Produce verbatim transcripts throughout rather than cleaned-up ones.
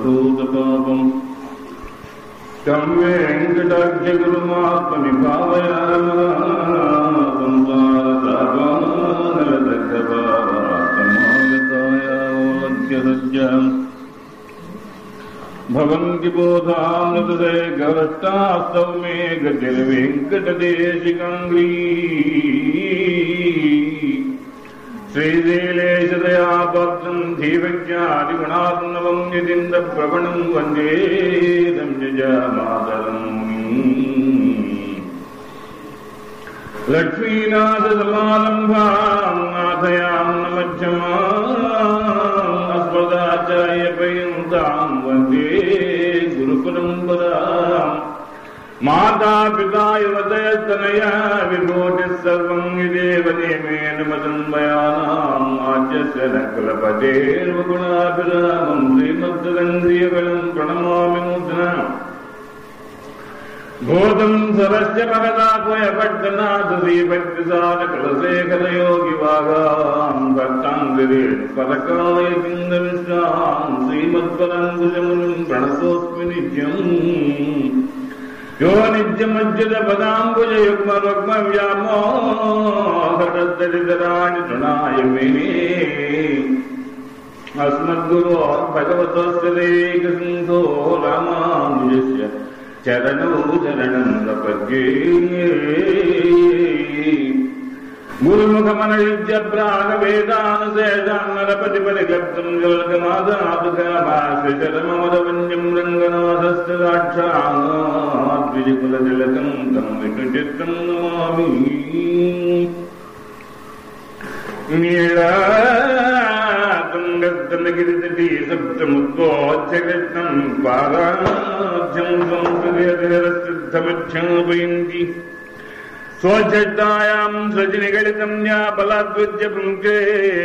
सर्वभूतपापं तं वेङ्कटाख्यगुरुमात्मनि भावयामागतायां भवन्ति बोधामृतदे गवष्टास्तव मे गतिर्वेङ्कटदेशिकाङ्ग्री श्रीशैलेशदयापात्रं धीवज्ञादिगुणार्णवं यदिन्द्रप्रवणं वन्दे दंजमातरम् लक्ष्मीनाथसमारम्भां नाथयां मध्यमाम् अस्मदाचार्यपर्यन्तां वन्दे गुरुपरम्पराम् माता पिता युवतयस्तनया विभूतिः सर्वं यदेव नियमेन मदन्वयानाम् आद्यस्य न कुलपतेर्वगुणाभिरामं श्रीमद्दन्दीयगणं प्रणमामि नूतना भूतं सरस्य भगदात्मयपट्टनाथ श्रीभक्तिसारकुलशेखरयोगिवागां भक्ताङ्गिरेण परकालयपिन्दविश्रां श्रीमत्पराङ्कुशमुनिं प्रणतोऽस्मि नित्यम् यो नित्यमज्जुतपदाम्बुजयुग्मरुग्मव्यामोहतदरितराणि तृणाय मेने अस्मद्गुरो भगवतस्य देकसिन्धो रामानुजस्य चरणौ चरणं प्रपद्ये गुरुमुखमनयुज्य प्रागवेदानुशेषान्नरपतिपरिगर्तुं जलकमादातुकाभाष्यचरममदवन्यं रङ्गनाथस्य साक्षात् विजयकुलतिलकं तं विष्णुचित्तं नमामि नीलातुङ्गस्तनगिरितटी सप्तमुद्वोच्चकृष्णं पादाभ्यं संस्कृतिरसिद्धमच्छापयन्ति स्वच्छतायां सजनिगलितं या बलाद्विद्य पुङ्के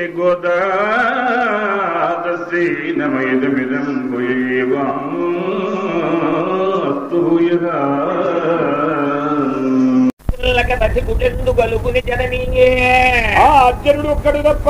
गोदातस्यै नमयिदमिदं भूयेवास्तु भूयः కుటెందు గలుగుని జననీయే ఆ అర్జునుడు ఒక్కడు తప్ప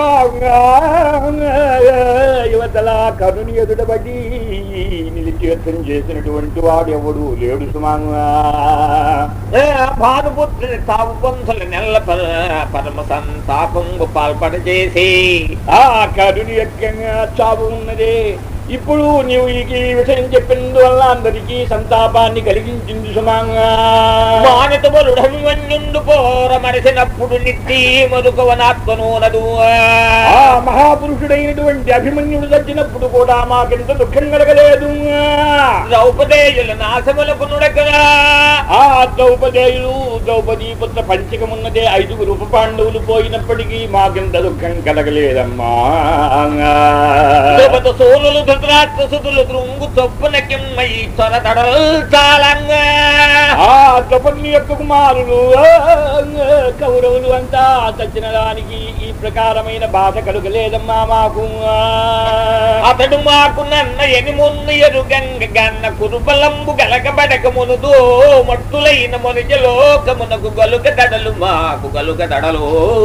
యువతల కరుని ఎదుటబడి నిలిచి యుద్ధం చేసినటువంటి వాడు ఎవడు లేడు సుమాంగా భానుపుత్రుని తావు పంతుల నెల పరమ సంతాపంగు పాల్పడ చేసి ఆ కరుని యొక్క చావు ఉన్నదే. ఇప్పుడు నీవు ఈ విషయం చెప్పినందువల్ల అందరికీ సంతాపాన్ని కలిగించింది సుమాంగా. మానితములుడన్యుండు పోర మనిషినప్పుడు నిత్తి మరుకవనాత్మనోనదు ఆ మహాపురుషుడైనటువంటి అభిమన్యుడు చచ్చినప్పుడు కూడా మాకెంత దుఃఖం కలగలేదు. ద్రౌపదేయుల నాశములకు నుడకరా ఆ ద్రౌపదేయులు ద్రౌపదీ పుత్ర పంచకమున్నదే ఐదుగురు ఉప పాండవులు పోయినప్పటికీ మాకెంత దుఃఖం కలగలేదమ్మా. సోనులు ధృతరాష్ట్రసుతులు దృంగు చొప్పున కిమ్మై త్వరతడల్ చాలంగా ఆ ద్రౌపది యొక్క కుమారులు కౌరవులు అంతా చచ్చిన దానికి ఈ ప్రకారమైన బాధ కలుగలేదమ్మా మాకు. అతడు మాకు నన్న ఎనిమున్ను ఎరుగంగ గన్న కురుబలంబు గలకబడక మునుదో మట్టులైన మొనిజ లోకమునకు గలుక దడలు మాకు గలుక దడలు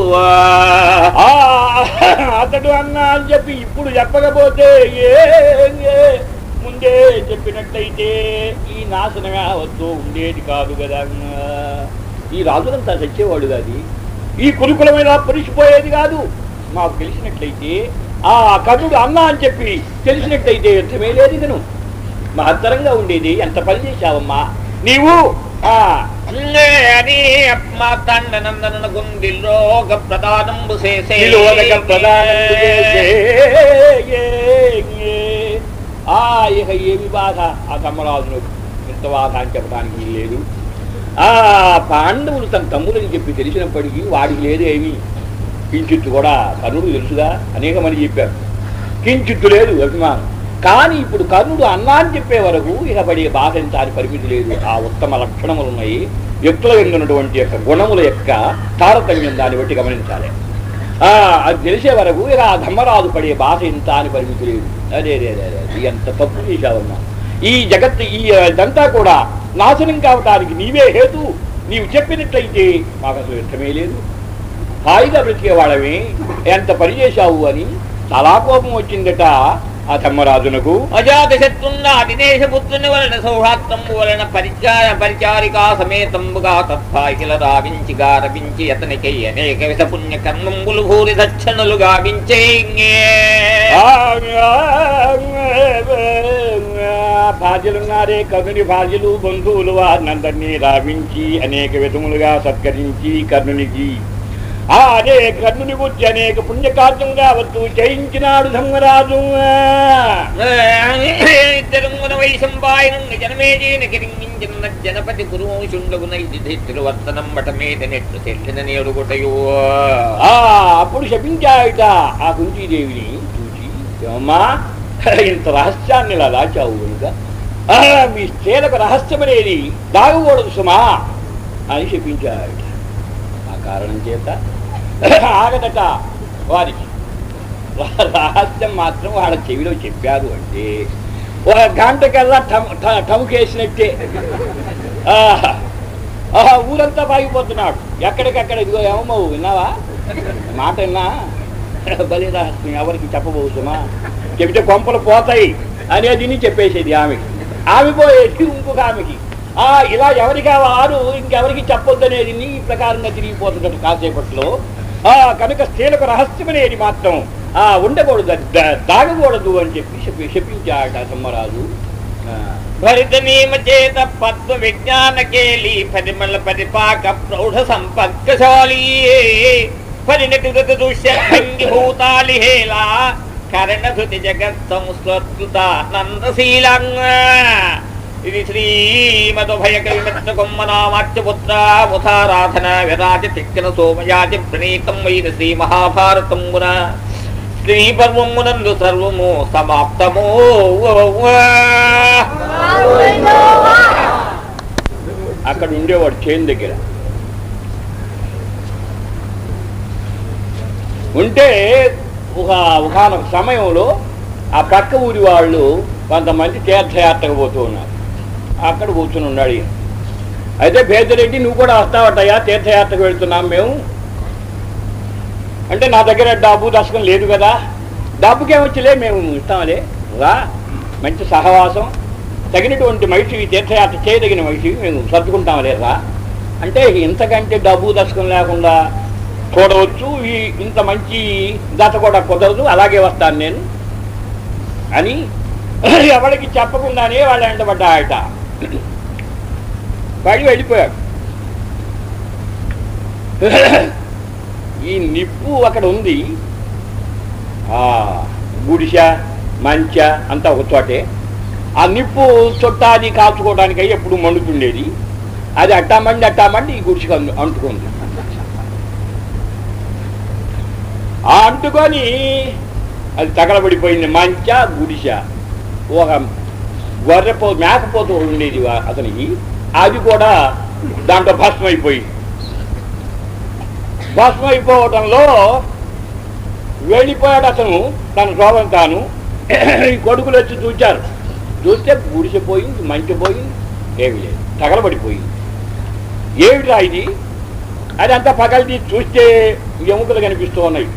అతడు అన్నా అని చెప్పి ఇప్పుడు చెప్పకపోతే ముందే చెప్పినట్లయితే ఈ నాశనగా వస్తూ ఉండేది కాదు కదా. ఈ రాజులంతా చచ్చేవాడు కాదు, ఈ కురుకులమైన పరిచిపోయేది కాదు. మాకు తెలిసినట్లయితే ఆ కర్ణుడు అన్నా అని చెప్పి తెలిసినట్లయితే యుద్ధమే లేదు, ఇతను మహత్తరంగా ఉండేది. ఎంత పని చేశావమ్మా నీవు అని మా తండనందన గుండిలోక ప్రధానంబు చేసే ఆ ఇక ఏమి బాధ ఆ ధర్మరాజును ఎంత బాధ అని చెప్పడానికి లేదు. ఆ పాండవులు తన తమ్ములని చెప్పి తెలిసినప్పటికీ వాడికి లేదు ఏమి కించిత్తు కూడా. కర్ణుడు తెలుసుగా, అనేక మంది చెప్పారు, కించిత్తు లేదు అభిమానం. కానీ ఇప్పుడు కర్ణుడు అన్నా అని చెప్పే వరకు ఇక పడే బాధ ఎంత అని పరిమితి లేదు. ఆ ఉత్తమ లక్షణములు ఉన్నాయి, వ్యక్తుల ఉన్నటువంటి యొక్క గుణముల యొక్క తారతమ్యం దాన్ని బట్టి గమనించాలి. ఆ అది తెలిసే వరకు ఇక ఆ ధర్మరాజు పడే బాధ ఎంత అని పరిమితి లేదు. అదే అదే అదే అదే ఎంత తప్పు చేశావమ్మా. ఈ జగత్తు ఈ ఇదంతా కూడా నాశనం కావటానికి నీవే హేతు. నీవు చెప్పినట్లయితే మాకు అసలు ఇష్టమే లేదు, హాయిగా బ్రతికేవాడమే, ఎంత పని చేశావు అని చాలా కోపం వచ్చిందట. ఆ ధర్మరాజునకు అజాత శత్రున్న దినేశ పుత్రుని వలన సౌహాత్రము వలన పరిచార పరిచారికా సమేతంబుగా తత్పాయిల రావించి గారవించి అతనికి అనేక విధ పుణ్య కర్మంబులు భూరి దక్షిణలు గావించే భార్యలున్నారే కర్ణుని భార్యలు బంధువులు వారినందరినీ రావించి అనేక విధములుగా సత్కరించి కర్ణునికి ఆ అనే కర్ణుని గురించి అనేక పుణ్యకార్యం కావచ్చు చేయించినాడు ధర్మరాజు. జనమేజీన జనపతి గురువంశుండగునైతిరువర్తనం మఠమేద నెట్లు తెలిసిన నేడుగుటయో. ఆ అప్పుడు శపించాయుట ఆ కుంతీదేవిని చూసి, అమ్మా ఇంత రహస్యాన్ని ఇలా దాచావు కనుక మీ స్త్రీలకు రహస్యం అనేది దాగకూడదు సుమా అని శపించాయుట. ఆ కారణం చేత ఆగదట వారికి. రహస్యం మాత్రం వాళ్ళ చెవిలో చెప్పారు అంటే ఒక గంటకల్లా టముకేసినట్టే ఊరంతా పాగిపోతున్నాడు. ఎక్కడికక్కడ ఇదిగో ఏమవు విన్నావా మాట విన్నా బలి రహస్యం ఎవరికి చెప్పబోతుమా, చెబితే కొంపలు పోతాయి అనేది చెప్పేసేది ఆమెకి. ఆమె పోయేది ఇంకొక ఆమెకి. ఆ ఇలా ఎవరికి వారు ఇంకెవరికి చెప్పొద్దనేది ఈ ప్రకారంగా తిరిగిపోతున్నట్టు కాసేపట్లో. ఆ కనుక స్త్రీలకు రహస్యం అనేది మాత్రం ఆ ఉండకూడదు, దాగకూడదు అని చెప్పి చెప్పి చెప్పించాట ధర్మరాజు. భరితనీమ చేత పద్మ విజ్ఞాన కేలి పరిమళ పరిపాక ప్రౌఢ సంపర్కశాలి పరిణతి దుష్యంగి భూతాలి హేలా కరణధృతి జగత్ సంస్కృత నందశీలంగా. ఇది శ్రీమదభయ కవిమిత్ర కొమ్మనామాచ్యపుత్ర ముఖారాధన విరాజ తిక్కన సోమయాజి ప్రణీతం వైన శ్రీ మహాభారతమున శ్రీ పర్వమునందు సర్వము సమాప్తమో. అక్కడ ఉండేవాడు చేను దగ్గర ఉంటే ఒక ఒకనొక సమయంలో ఆ పక్క ఊరి వాళ్ళు కొంతమంది తీర్థయాత్రకు పోతూ ఉన్నారు. అక్కడ కూర్చుని ఉన్నాడు ఈయన. అయితే పేదరెడ్డి నువ్వు కూడా వస్తావటయ్యా, తీర్థయాత్రకు వెళ్తున్నాం మేము అంటే, నా దగ్గర డబ్బు దశకం లేదు కదా. డబ్బుకేమొచ్చిలే మేము ఇస్తామలే, రా మంచి సహవాసం తగినటువంటి మనిషి, తీర్థయాత్ర చేయదగిన మనిషి మేము సర్దుకుంటామలే రా అంటే, ఇంతకంటే డబ్బు దశకం లేకుండా చూడవచ్చు, ఈ ఇంత మంచి దశ కూడా కుదరదు, అలాగే వస్తాను నేను అని ఎవరికి చెప్పకుండానే వాళ్ళు వెంటబడ్డాయట. వాడి వెళ్ళిపోయాడు. ఈ నిప్పు అక్కడ ఉంది, ఆ గుడిస మంచ అంతా ఒక చోటే. ఆ నిప్పు చుట్టాది కాల్చుకోవడానికి ఎప్పుడు మండుతుండేది. అది అట్టా మండి అట్టా మండి ఈ గుడిసెకి అంటుకుంది. ఆ అంటుకొని అది తగలబడిపోయింది. మంచ గుడిస. ఒక గొర్రెపో మేకపోతూ ఉండేది అతనికి, అది కూడా దాంట్లో భస్మం అయిపోయింది. భస్మం అయిపోవడంలో వెళ్ళిపోయాడు అతను తన శోభం తాను. కొడుకులు వచ్చి చూచారు. చూస్తే గుడిసిపోయింది, మంచి పోయింది, ఏమి లేదు, తగలబడిపోయింది. ఏమిటా ఇది? అదంతా పగలిది చూస్తే ఎముకలు కనిపిస్తూ ఉన్నాయి.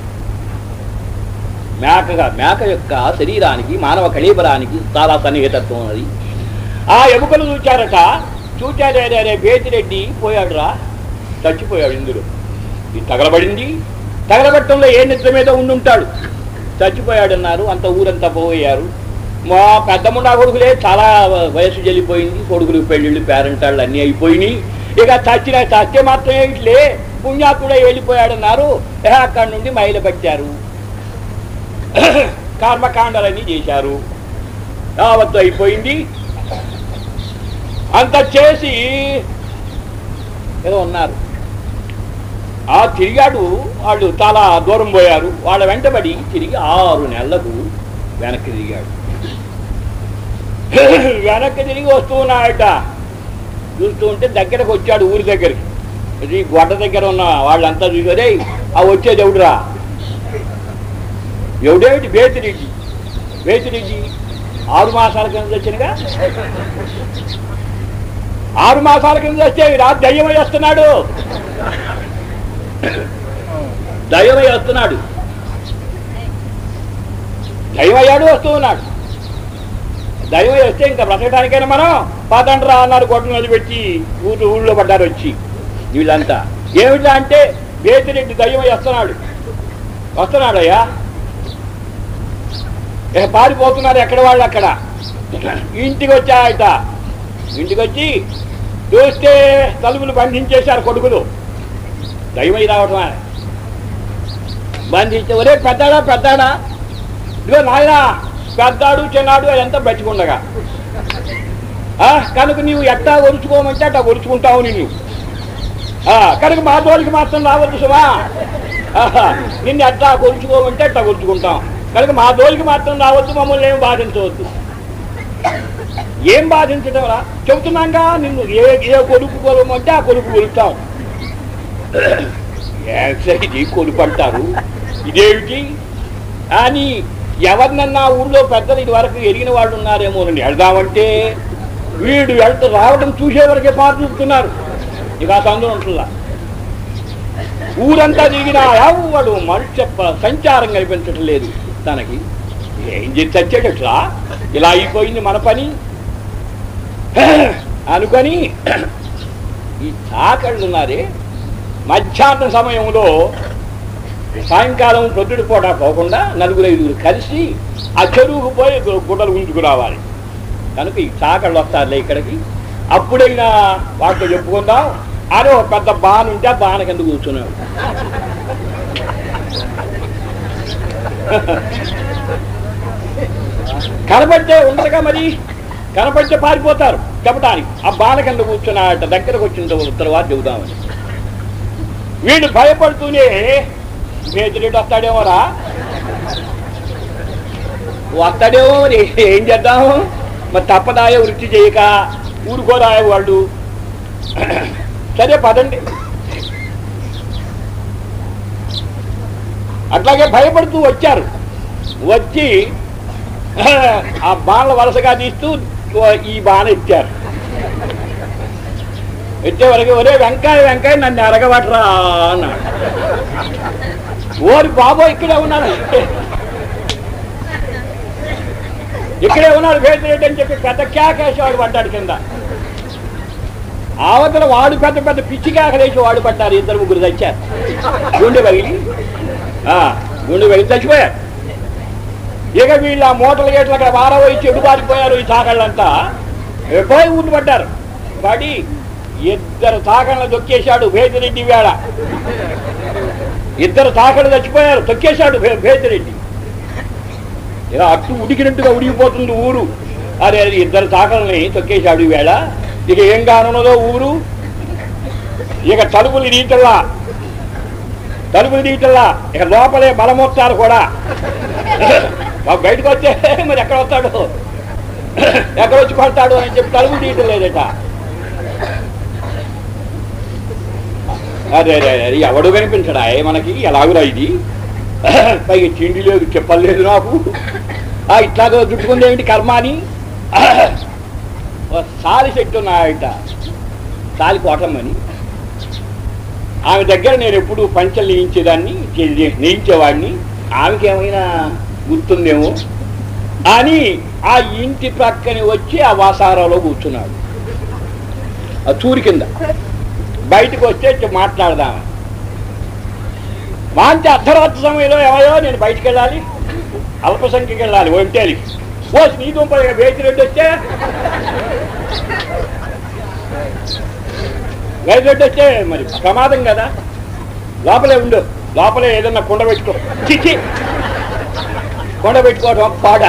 మేకగా మేక యొక్క శరీరానికి మానవ కళీబరానికి చాలా సన్నిహితత్వం ఉన్నది. ఆ ఎముకలు చూచారట. చూచారే రే బేతిరెడ్డి పోయాడు రా, చచ్చిపోయాడు ఇందులో. ఇది తగలబడింది. తగలబట్టంలో ఏ నిద్ర మీద ఉండుంటాడు, చచ్చిపోయాడన్నారు. అంత ఊరంతా పోయారు. మా పెద్దముండా కొడుకులే చాలా వయసు చెల్లిపోయింది. కొడుకులు పెళ్ళిళ్ళు పేరెంటాళ్ళు అన్నీ అయిపోయినాయి. ఇక చచ్చిన చచ్చే మాత్రమే ఇట్లే పుణ్యాత్ముడే వెళ్ళిపోయాడన్నారు. అక్కడి నుండి మైలు పట్టారు, కర్మకాండాలన్నీ చేశారు. యావత్తు అయిపోయింది. అంత చేసి ఏదో ఉన్నారు. ఆ తిరిగాడు. వాళ్ళు చాలా దూరం పోయారు. వాళ్ళ వెంటబడి తిరిగి ఆరు నెలలకు వెనక్కి తిరిగాడు. వెనక్కి తిరిగి వస్తూ ఉన్నాయట. చూస్తూ ఉంటే దగ్గరకు వచ్చాడు, ఊరి దగ్గరికి. ఇది గొడ్డ దగ్గర ఉన్న వాళ్ళంతా చూసారే, ఆ వచ్చేది ఎవడురా? ఎవడేమిటి? బేతిరెడ్డి. బేతిరెడ్డి ఆరు మాసాల కింద వచ్చినగా. ఆరు మాసాల కింద వస్తే రా దయ్యమై వస్తున్నాడు, దయ్యమై వస్తున్నాడు. దైవం అయ్యాడు వస్తూ ఉన్నాడు. దైవం వస్తే ఇంకా బ్రతకడానికైనా మనం పాతండ్రా అన్నారు. గొడ్డలు వదిలిపెట్టి ఊరు ఊళ్ళో పడ్డారు వచ్చి వీళ్ళంతా. ఏమిటా అంటే బేతిరెడ్డి దైవం వస్తున్నాడు వస్తున్నాడు అయ్యా, పారిపోతున్నారు ఎక్కడ వాళ్ళు అక్కడ. ఇంటికి వచ్చాయట. ఇంటికి వచ్చి చూస్తే తలుపులు బంధించేశారు కొడుకులు. దైవం రావటం బంధించే, ఒరే పెద్దాడా పెద్దాడా, ఇదిగో నాయన పెద్దాడు చిన్నాడు అదంతా బతికుండగా కనుక నీవు ఎట్టా ఒరుచుకోమంటే అట్టా ఒరుచుకుంటావు నిన్ను. కనుక మా తోలికి మాత్రం రావద్దు సుమా, నిన్ను ఎట్టా కొరుచుకోమంటే అట్టా కొరుచుకుంటాం. కనుక మా తోలికి మాత్రం రావద్దు, మమ్మల్ని ఏం బాధించవద్దు. ఏం బాధించడం రా చెబుతున్నాగా, నిన్ను ఏ ఏ కొడుకు కొలమంటే ఆ కొడుకు కొలుస్తాం. ఇది కొలుపు అంటారు, ఇదేమిటి అని ఎవరినన్నా ఊళ్ళో పెద్దలు ఇది వరకు ఎరిగిన వాళ్ళు ఉన్నారేమోనండి వెళ్దామంటే వీడు వెళ్తూ రావడం చూసేవరకే పాటు చూపుతున్నారు. ఇక ఆ సందులో ఉంటుందా ఊరంతా దిగినా ఎవడు మనుష్య సంచారం కనిపించటం లేదు తనకి. ఏం చేసి చచ్చేటట్లా ఇలా అయిపోయింది మన పని అనుకొని ఈ చాకళ్ళు ఉన్నారే మధ్యాహ్నం సమయంలో సాయంకాలం ప్రొద్దుటి పూట పోకుండా నలుగురు ఐదుగురు కలిసి ఆ చెరువుకు పోయి గుడ్డలు గుంజుకు రావాలి. కనుక ఈ చాకళ్ళు వస్తారులే ఇక్కడికి, అప్పుడైనా వాటితో చెప్పుకుందాం అని ఒక పెద్ద బాణ ఉంటే ఆ బాణ కింద కూర్చున్నాడు. కనబడితే ఉండరుగా మరి, కనబడితే పారిపోతారు చెప్పడానికి. ఆ బాణ కింద కూర్చున్నాడట. దగ్గరకు వచ్చిన తర్వాత చెబుదామని వీడు భయపడుతూనే మేతిరెడ్డి వస్తాడేమోరా వస్తాడేమో మరి ఏం చేద్దాము, మరి తప్పదాయ వృత్తి చేయక ఊరుకోరాయ వాళ్ళు. సరే పదండి. అట్లాగే భయపడుతూ వచ్చారు. వచ్చి ఆ బాణల వరుసగా తీస్తూ ఈ బాణ ఎత్తారు. ఎత్తే వరకు ఒరే వెంకాయ వెంకాయ నన్ను అరగబట్టరా అన్నాడు. ఓరి బాబో ఇక్కడే ఉన్నాడు ఇక్కడే ఉన్నాడు భేదరెడ్డి అని చెప్పి పెద్ద కేకేసేవాడు పడ్డాడు కింద. అవతల వాడు పెద్ద పెద్ద పిచ్చి కేకలేసి వాడు పడ్డారు. ఇద్దరు ముగ్గురు తెచ్చారు. గుండె పగిలి గుండె పగిలి చచ్చిపోయారు. ఇక వీళ్ళు ఆ మూటలు గేట్లు అక్కడ వారవై చెడు పారిపోయారు. ఈ చాకళ్ళంతా పోయి ఊరు పడ్డారు. పడి ఇద్దరు తాకళ్ళ తొక్కేశాడు భేదిరెడ్డి. వేళ ఇద్దరు తాకళ్ళు చచ్చిపోయారు, తొక్కేశాడు భేదిరెడ్డి. ఇలా అట్టు ఉడికినట్టుగా ఉడికిపోతుంది ఊరు. అరే అది ఇద్దరు తాకళ్ళని తొక్కేశాడు వేళ. ఇక ఏం కానున్నదో ఊరు. ఇక తలుపులు తీయటల్లా తలుపులు తీయటల్లా ఇక లోపలే బలమొత్తారు కూడా. బయటకు వచ్చే మరి ఎక్కడ వస్తాడు, ఎక్కడ వచ్చి పడతాడు అని చెప్పి తలుపులు తీయటం లేదట. అదే అదే అదే ఎవడు కనిపించడా మనకి, ఎలాగురా ఇది, పైగా తిండి లేదు చెప్పలేదు నాకు, ఇట్లాగో చుట్టుకుంది ఏమిటి కర్మ అని. సాలి చెట్టు ఉన్నాయట, సాలి కోటమ్మని. ఆమె దగ్గర నేను ఎప్పుడు పంచలు నేయించేదాన్ని నేయించేవాడిని. ఆమెకి ఏమైనా గుర్తుందేమో అని ఆ ఇంటి ప్రక్కని వచ్చి ఆ వాసారాలో కూర్చున్నాడు. ఆ చూరి కింద బయటకు వచ్చే మాట్లాడదామని. మంచి అర్ధరాత్రి సమయంలో ఏమయ్యో నేను బయటికి వెళ్ళాలి, అల్పసంఖ్యకి వెళ్ళాలి ఒంటేలి. ఓ నీ దుంపగా బేతిరెడ్డి వచ్చే బేతిరెడ్డి వచ్చే మరి ప్రమాదం కదా, లోపలే ఉండు, లోపలే ఏదన్నా కుండ పెట్టుకో. చిచ్చి కొండ పెట్టుకోవటం పాడ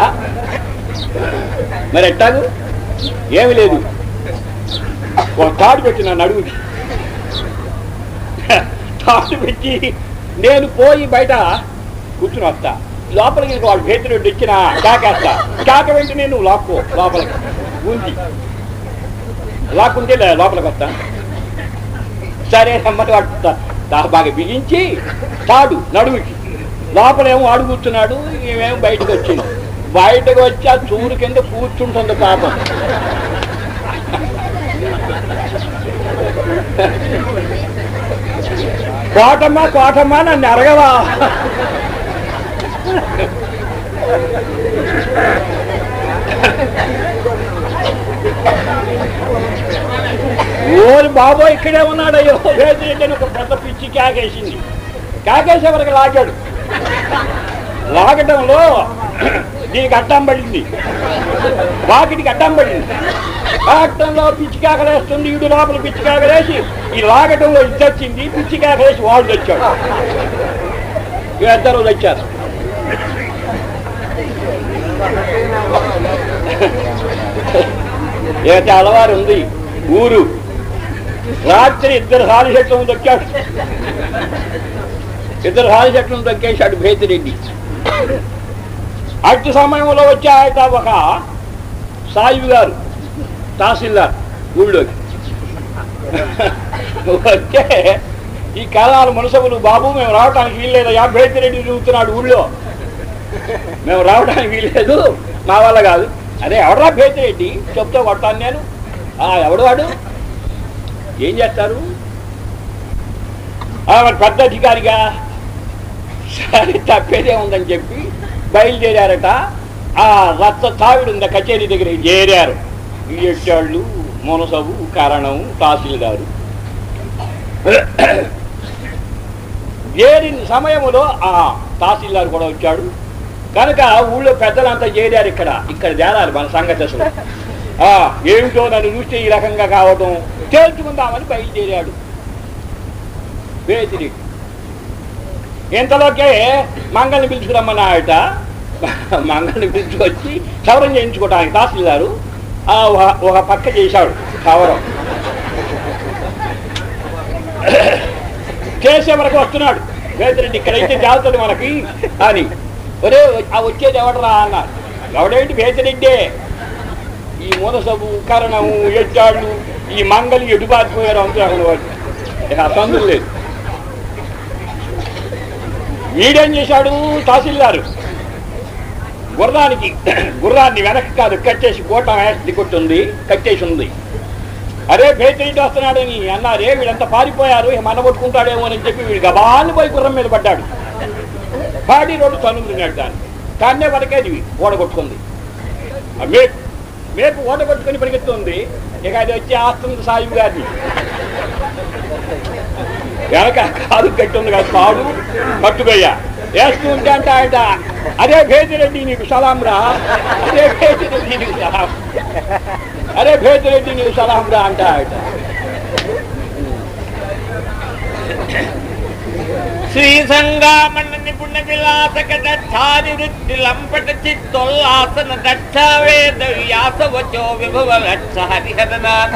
మరి ఎట్టాగు ఏమి లేదు. ఒక తాడు పెట్టిన నడువుకి, తాడు పెట్టి నేను పోయి బయట కూర్చుని వస్తా. లోపలికి వాళ్ళు భేతిరెడ్డి వచ్చిన కాకేస్తా. కాక వెంటనే నువ్వు లాక్కో లోపలికి ఉంచి లాక్కుంటే లోపలికి వస్తా. సరే అమ్మటి వాడు బాగా బిగించి తాడు నడువుకి, లోపలేమో వాడు కూర్చున్నాడు, మేమేమో బయటకు వచ్చింది. బయటకు వచ్చి ఆ చూరు కింద కూర్చుంటుంది పాపం. కోటమ్మా కోటమ్మా నన్ను అరగవా, ఓరి బాబో ఇక్కడే ఉన్నాడయ్యో భేదిరెడ్డి అని ఒక పెద్ద పిచ్చి కాకేసింది. కాకేసే వరకు లాగాడు. లాగటంలో దీనికి అడ్డం పడింది, వాకిటికి అడ్డం పడింది. లాగటంలో పిచ్చి కాకలేస్తుంది, ఇడు లోపల పిచ్చి కాకలేసి ఈ లాగటంలో ఇది వచ్చింది, పిచ్చి కాకలేసి వాడు తెచ్చాడు. ఇద్దరు తెచ్చారు. ఏదైతే అలవారు ఉంది ఊరు. రాత్రి ఇద్దరు హాలి చెట్లను దొక్కాడు, ఇద్దరు హాలి చెట్లను దొక్కేశాడు భేతిరెడ్డి. అటు సమయంలో వచ్చాయట ఒక సాయిబు గారు తహసీల్దార్ ఊళ్ళోకి. వచ్చే ఈ కాలాల మునసబులు, బాబు మేము రావడానికి వీల్లేదయ్యా, భేతిరెడ్డి తిరుగుతున్నాడు ఊళ్ళో, మేము రావడానికి వీల్లేదు, మా వల్ల కాదు. అదే ఎవడరా భేతిరెడ్డి, చెప్తే కొట్టాను నేను. ఎవడు వాడు, ఏం చేస్తారు? మరి పెద్ద అధికారిగా సరే తప్పేదే ఉందని చెప్పి బయలుదేరారట. ఆ రత్త తావిడు ఉంది కచేరీ దగ్గర చేరారు. ఎట్టాళ్ళు, మునసబు, కారణం, తహసీల్దారు. చేరిన సమయంలో ఆ తహసీల్దారు కూడా వచ్చాడు. కనుక ఊళ్ళో పెద్దలంతా చేరారు. ఇక్కడ ఇక్కడ చేరాలి మన సంగతి అసలు ఏమిటో నన్ను చూస్తే ఈ రకంగా కావటం తేల్చుకుందామని బయలుదేరాడు భేతిరెడ్డి. ఇంతలోకే మంగళని పిలుచుకురమ్మన్నాయట. మంగళని పిలుచుకొచ్చి క్షవరం చేయించుకోవడానికి తహసీల్దారు ఒక పక్క చేశాడు క్షవరం. చేసే వరకు వస్తున్నాడు భేతిరెడ్డి. ఇక్కడైతే జాగ్రత్తలు మనకి అని. ఒరే ఆ వచ్చేది ఎవడరా అన్నారు. ఎవడేంటి భేతిరెడ్డే. ఈ మునసబు, కరణము, ఎచ్చాళ్ళు, ఈ మంగళి ఎటుబారిపోయారు అంటున్నాడు వాడు. అసందులు లేదు. వీడేం చేశాడు తహసీల్దారు, గుర్రానికి గుర్రాన్ని వెనక్కి కాదు కట్టేసి కోట వేసి కొట్టుంది, కట్టేసి ఉంది. అరే భేతిరెడ్డి వస్తున్నాడని అన్నారే, వీళ్ళంతా పారిపోయారు, మన కొట్టుకుంటాడేమో అని చెప్పి వీడు గబాన్ని పోయి గుర్రం మీద పడ్డాడు. పాడి రోడ్డు తనుకున్నాడు. దాన్ని దాన్నే వరకేది ఓడగొట్టుకుంది. మేపు మేపు ఓడగొట్టుకుని పరిగెత్తుంది. ఇక అది వచ్చి ఆస్తుంది సాయిబు గారిని. వెనక కాదు కట్టి ఉంది కదా, తాడు కట్టుబయ్యా వేస్తూ ఉంటే అంట ఆయన, అరే భేతిరెడ్డి నీకు సలాం రా, అరే భేతిరెడ్డి నీకు సలాం, అరే భేతిరెడ్డి నీకు సలాం రా అంట ఆయన. శ్రీ సంగామణ నిపుణ విలాసక దక్షాది వృత్తి లంపట చిత్తోల్లాసన దక్ష వేద వ్యాస వచో విభవ లక్ష హరిహరనాథ.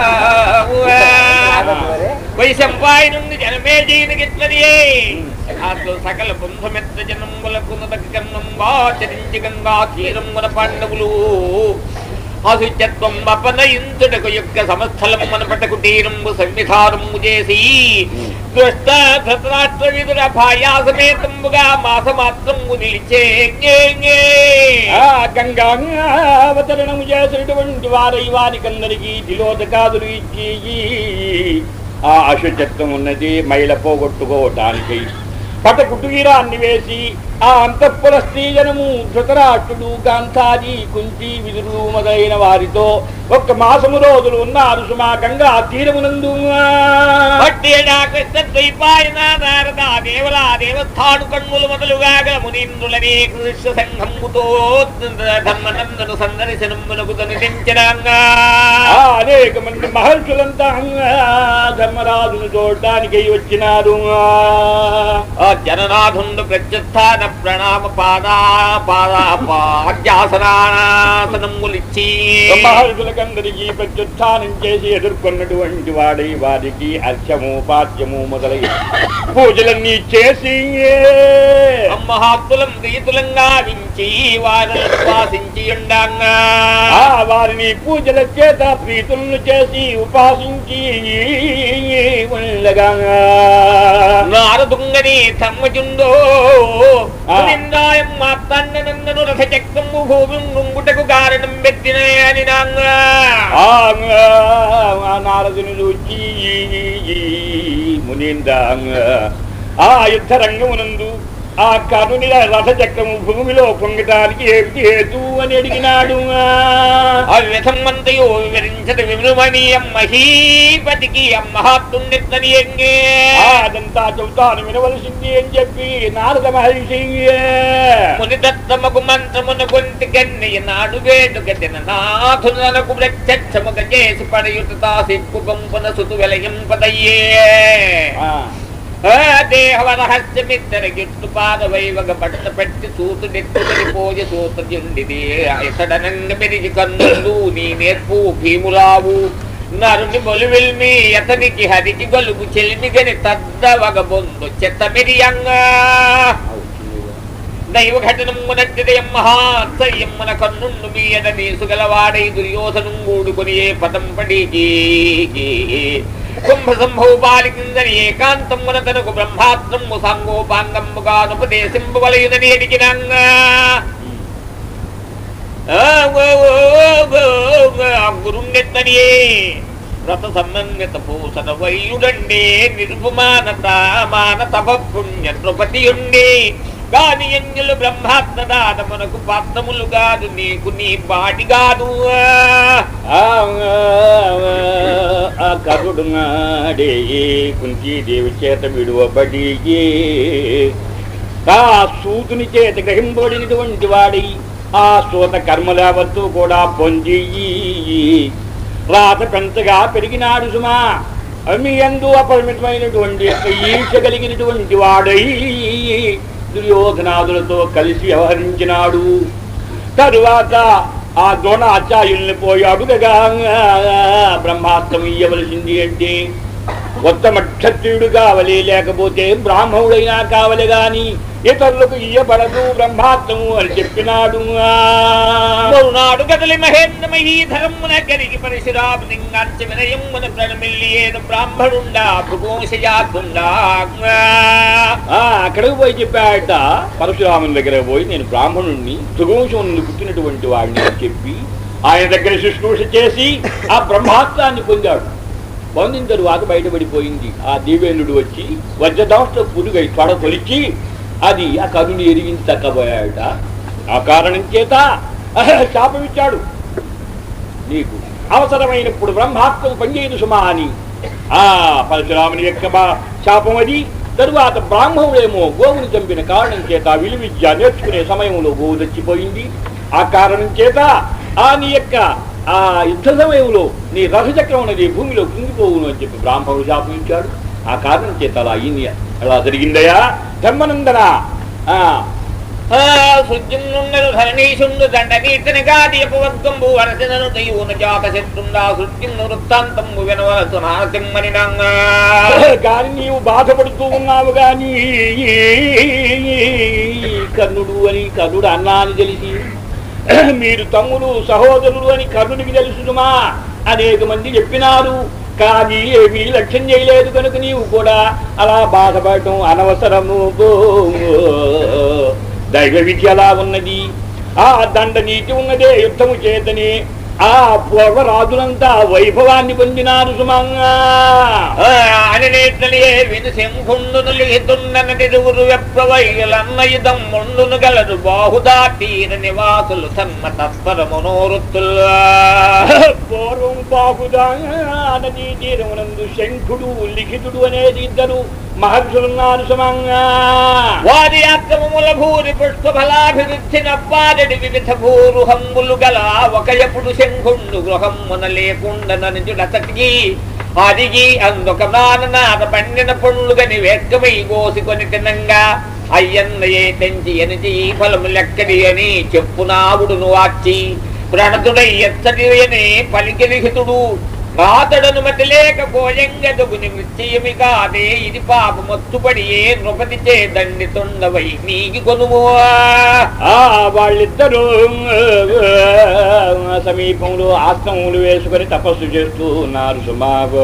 వైశంపాయి నుండి జనమేజీని గిట్లనియే అసలు సకల బృందమెత్త జనములకు కన్నం ఆచరించి గంగా తీరమున పాండవులు ఆశుత్వం అపనయించుటకు యొక్క సమస్థలం మనపట కుటీరంబు సంవిధానము చేసి ధృతరాష్ట్ర విదుర భాయాసమేతంబుగా మాసమాత్రము నిలిచే గంగా అవతరణము చేసినటువంటి వారై వారికందరికీ తిలోదకాదులు ఇచ్చి ఆ అశుచత్వం ఉన్నది మైల పోగొట్టుకోవటానికి పట కుటీరాన్ని వేసి ఆ అంతఃపుర స్త్రీజనము ధృతరాష్ట్రుడు, గాంధారి, కుంతి, విదురు మొదలైన వారితో ఒక్క మాసము రోజులు ఉన్నారు సుమా గంగా తీరమునందు. దేవస్థాను కన్నులు మొదలుగా గల మునీంద్రులనే కృష్ణ సంఘముతో ధర్మనందను సందర్శనమునకు తనించడంగా అనేక మంది మహర్షులంతా ధర్మరాజును చూడటానికి వచ్చినారు. జననాథుండు ప్రత్యుత్థాన ప్రణామ పాదా పాదా పాద్యాసనాసనములిచ్చి మహర్షులకందరికీ ప్రత్యుత్థానం చేసి ఎదుర్కొన్నటువంటి వాడై వారికి అర్ఘ్యము, పాద్యము మొదలై పూజలన్నీ చేసి మహాత్ములం రీతులంగా వించి వారిని ఉపాసించి ఉండంగా వారిని పూజల చేత ప్రీతులను చేసి ఉపాసించి ఉండగా నారదుంగని ధర్మజుండో మార్తాండనందను రథచక్రము భూమి నుంగుటకు కారణం పెట్టినే అని నారదుని చూచి మునీంద్ర ఆ యుద్ధ రంగమునందు ఆ కరుని రథచక్రము భూమిలో పొంగటానికి ఏమిటి హేతు అని అడిగినాడు. అవ్యథమంతయో వివరించదు విమృమణీయం మహీపతికి మహాత్ముండెత్తని ఎంగే అదంతా చెబుతాను వినవలసింది అని చెప్పి నారద మహర్షి మునిదత్తమకు మంత్రమున కొంటి కన్నయ్య నాడు వేడుక తిన నాథునకు ప్రత్యక్షముగ చేసి పడయుత సిక్కు పంపున సుతు వెలగింపదయ్యే దేహవరహస్యమిత్తర గిట్టు పాదవైవగ బట్ట పెట్టి సూతు నెత్తుని పోజ సూతుడిది ఇతడనంగ మెరిగి కన్నులు నీ నేర్పు భీములావు నరుని మొలువిల్మి అతనికి హరికి గొలుగు చెల్మిగని తద్దవగ బొందు చెత్త మెరియంగా దైవ ఘటనమునట్టిదయం మహాత్సయ్యమ్మన కన్నుండు మీయడ నీసుగలవాడై దుర్యోధనం గూడుకొని ఏ పదం పడికి కుంభ సంభవ బాలికిందని ఏకాంతమున తనకు బ్రహ్మాత్మము సాంగోపాంగముగానుపదేశింపు వలయుదని ఎడిగినంగా గురుండెత్తనియే రథ సంబంధిత పూసన వైయుడండే నిర్భుమానత మాన తప పుణ్య నృపతియుండే గాని ఎన్యులు బ్రహ్మాత్మదానమునకు పాత్రములు కాదు నీకు నీ బాటి కాదు. ఆ కరుడు నాడే కుంతీదేవి చేత విడువబడి ఆ సూతుని చేత గ్రహింపబడినటువంటి వాడి ఆ సూత కర్మలవత్తు కూడా పొంది రాత పెంచగా పెరిగినాడు సుమా. మీ యందు అపరిమితమైనటువంటి ఈర్ష కలిగినటువంటి వాడై దుర్యోధనాదులతో కలిసి వ్యవహరించినాడు. తరువాత ఆ ద్రోణాచార్యుల్ని పోయాడు కదా బ్రహ్మాస్త్రం ఇయ్యవలసింది అంటే ఉత్తమ క్షత్రియుడు కావలే లేకపోతే బ్రాహ్మణుడైనా కావలే గాని ఇతరులకు ఇయ్యబడదు బ్రహ్మాస్త్రము అని చెప్పినాడు. నాడు కదలి మహేంద్రమహీధరమున కరిగి పరశురామునింగాంచ వినయమున ప్రణమిల్లియేను బ్రాహ్మణుండా భృగోశయాకుండా అక్కడికి పోయి చెప్పాట పరశురాముని దగ్గర పోయి నేను బ్రాహ్మణుణ్ణి భృగోశముని పుట్టినటువంటి వాడిని అని చెప్పి ఆయన దగ్గర శుశ్రూష చేసి ఆ బ్రహ్మాస్త్రాన్ని పొందాడు. పొందిన తరువాత బయటపడిపోయింది. ఆ దేవేంద్రుడు వచ్చి వజ్రదాంతో పురుగై తొడ తొలిచి అది ఆ కరుని ఎరిగించి తక్కబోయాడట. ఆ కారణం చేత శాపమిచ్చాడు, నీకు అవసరమైనప్పుడు బ్రహ్మాత్మం పనిచేయదు సుమా అని. ఆ పరశురాముని యొక్క శాపం అది. తరువాత బ్రాహ్మణుడేమో గోవుని చంపిన కారణం చేత విలు విద్య నేర్చుకునే సమయంలో గోవు చచ్చిపోయింది. ఆ కారణం చేత ఆ నీ యొక్క ఆ యుద్ధ సమయంలో నీ రథచక్రం అనేది భూమిలో కుంగిపోవును అని చెప్పి బ్రాహ్మణుడు శాపించాడు. ఆ కారణం చేత అలా అయింది. అలా జరిగిందయా ధర్మనందన. సృజ్యుండు ధరణీశుండు దండకీర్తనగా దీపవర్గంబు వరసనను దైవున జాత శత్రుండా సృజ్యుండు వృత్తాంతంబు వినవలసు నారసింహని కానీ నీవు బాధపడుతూ ఉన్నావు గాని కర్ణుడు అని కర్ణుడు అన్నా అని తెలిసి మీరు తమ్ముడు సహోదరుడు అని కర్ణునికి తెలుసుమా అనేక మంది చెప్పినారు. కానీ ఏమీ లక్ష్యం చేయలేదు కనుక నీవు కూడా అలా బాధపడటం అనవసరము. దైవ విద్య అలా ఉన్నది. ఆ దండ నీతి ఉన్నదే యుద్ధము చేతనే ఆ పూర్వరాజులంతా వైభవాన్ని పొందినారు సుమంగా. అననేతలియే విను శంఖుండును లిహితుండనటిరువురు వెప్పవైలన్నయుధం ముండును గలరు బాహుదా తీర నివాసులు సన్మ తత్పర మనోరుత్తులు. పూర్వం బాహుదా నదీ తీరమునందు శంఖుడు లిఖితుడు అనేది ఇద్దరు మహర్షులున్నారు సుమంగా. వారి ఆక్రమముల భూరి పుష్పఫలాభివృద్ధి నప్పాదడి వివిధ భూరుహంబులు గల ఒక ఎప్పుడు శంఖుండు గృహమున లేకుండనజుడతటికి అదిగి అందొక నాననాద పండిన పండ్లుగని వేక్కమై గోసికొని తినంగా అయ్యన్నయే తెంచి ఎనిచి ఫలము లెక్కడి అని చెప్పునావుడును వాచి ప్రణతుడై ఎత్తడి అని పలికిలిహితుడు రాతడను మతి లేకపోయంగదుగుని నిశ్చయమి కాదే ఇది పాప మత్తుపడియే నృపతి చే దండి తొండవై నీకి కొనుము. వాళ్ళిద్దరూ సమీపంలో ఆశ్రమములు వేసుకొని తపస్సు చేస్తూ ఉన్నారు సుమాగో.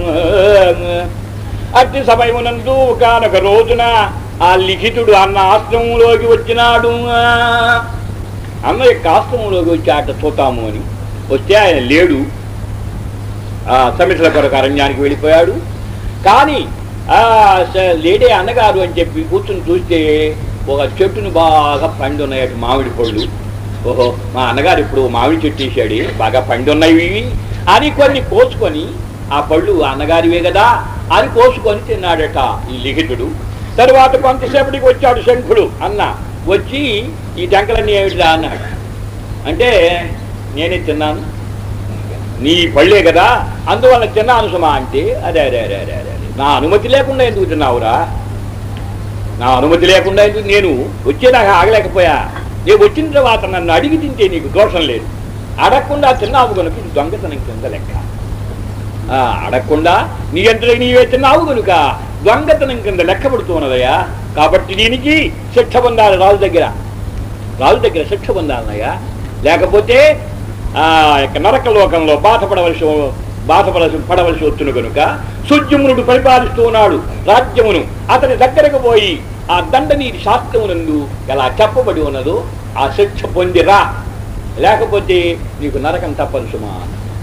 అతి సమయమునందు ఒకనొక రోజున ఆ లిఖితుడు అన్న ఆశ్రమంలోకి వచ్చినాడు. అన్న యొక్క ఆశ్రమంలోకి వచ్చి ఆట చూతాము అని వస్తే ఆయన లేడు. ఆ సమితుల కొరకు అరణ్యానికి వెళ్ళిపోయాడు. కానీ ఆ లేడే అన్నగారు అని చెప్పి కూర్చుని చూస్తే ఒక చెట్టును బాగా పండి ఉన్నాయి అటు మామిడి పళ్ళు. ఓహో, మా అన్నగారు ఇప్పుడు మామిడి చెట్టు వేసాడు, బాగా పండి ఉన్నాయి అని కొన్ని కోసుకొని, ఆ పళ్ళు అన్నగారివే కదా అని కోసుకొని తిన్నాడట ఈ లిఖితుడు. తరువాత కొంతసేపటికి వచ్చాడు శంఖుడు. అన్న వచ్చి ఈ టెంకలన్నీ ఏమిటిరా అన్నాడు. అంటే నేనే తిన్నాను, నీ పళ్ళే కదా అందువల్ల తిన్నాను సుమా అంటే, అదే అదే అదే అదే అదే నా అనుమతి లేకుండా ఎందుకు తిన్నావురా, నా అనుమతి లేకుండా ఎందుకు, నేను వచ్చేదాకా ఆగలేకపోయా, నేను వచ్చిన తర్వాత నన్ను అడిగి తింటే నీకు దోషం లేదు, అడగకుండా తిన్నావు కనుక ఇది దొంగతనం కింద లెక్క. అడగకుండా నీ ఎంతలో నీవే తిన్నావు కనుక దొంగతనం కింద లెక్క పడుతున్నదయ్యా. కాబట్టి దీనికి శిక్ష పొందాలి రాజు దగ్గర, రాజు దగ్గర శిక్ష పొందాలనయ్యా, లేకపోతే ఆ యొక్క నరక లోకంలో బాధపడవలసి బాధపడవలసి పడవలసి వస్తున్న కనుక సుజ్జమునుడు పరిపాలిస్తూ ఉన్నాడు రాజ్యమును. అతని దగ్గరకు పోయి ఆ దండనీతి శాస్త్రమునందు ఎలా చెప్పబడి ఉన్నదో ఆ శిక్ష పొందిరా, లేకపోతే నీకు నరకం తప్పదు సుమా.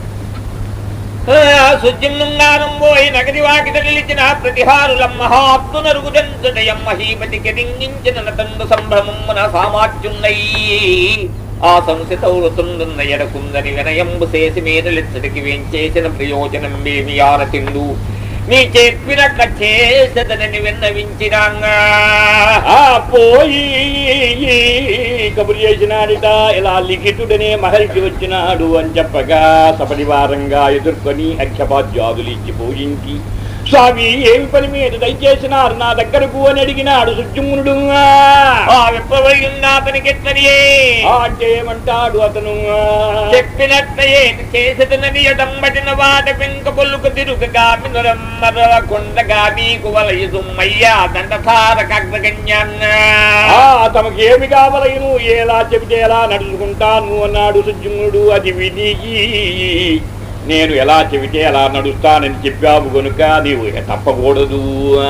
సుజ్జమునంగానం పోయి నగది వాకిట నిలిచిన ప్రతిహారుల మహాత్ము నరుగుదంతుడయం మహీపతికి రింగించిన నతండు సంభ్రమమున సామాత్యున్నయి. ఆ సంసితౌరుతుండున్న ఎడకుందని వినయంబు చేసి మీదలిచ్చడికి వేంచేసిన ప్రయోజనం ఏమి ఆరతిండు, నీ చెప్పినట్ల చేసదనని విన్నవించినాంగా. పోయి కబురు చేసినాడిట, ఇలా లిఖితుడనే మహర్షి వచ్చినాడు అని చెప్పగా సపరివారంగా ఎదుర్కొని అక్షపాద్యాదులు ఇచ్చి పూజించి, స్వామి ఏమి పని మీద దయచేసినారు నా దగ్గరకు అని అడిగినాడు సుజ్జమునుడు. అంటే ఏమంటాడు అతను, చెప్పినట్లే చేసేదనని ఎడంబడిన వాట పెంక పొల్లుకు తిరుగగా మినురమ్మరకుండగా మీకు వలయుమయ్యా దండధారకగ్రగణ్యాన్న. తమకు ఏమి కావలయను, ఎలా చెబితే ఎలా నడుచుకుంటాను అన్నాడు సుజ్జమునుడు. అది విని నేను ఎలా చెబితే ఎలా నడుస్తానని చెప్పావు కనుక నీవు తప్పకూడదు.